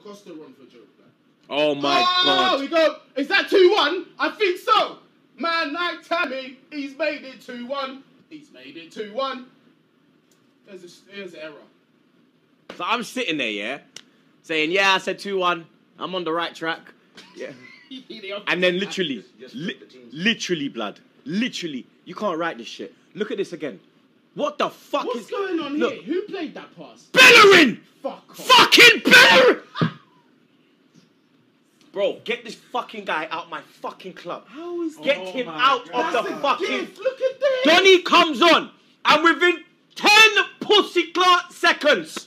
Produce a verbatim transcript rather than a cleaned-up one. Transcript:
Costa run for joke, man. Oh my oh, God. we go. Is that two one? I think so. Man like Tammy, he's made it two one. He's made it two one. There's a, there's an error. So I'm sitting there, yeah, saying, yeah, I said two one. I'm on the right track. Yeah. And then literally, li- literally, blood. Literally, you can't write this shit. Look at this again. What the fuck What's is... going on Look. here? Who played that pass? Bellerin! Fuck off. Fucking Bellerin! Bro, get this fucking guy out my fucking club. How is Get oh him out God. of the That's fucking... gift. Look at this. Donny comes on, and within ten pussy clot seconds,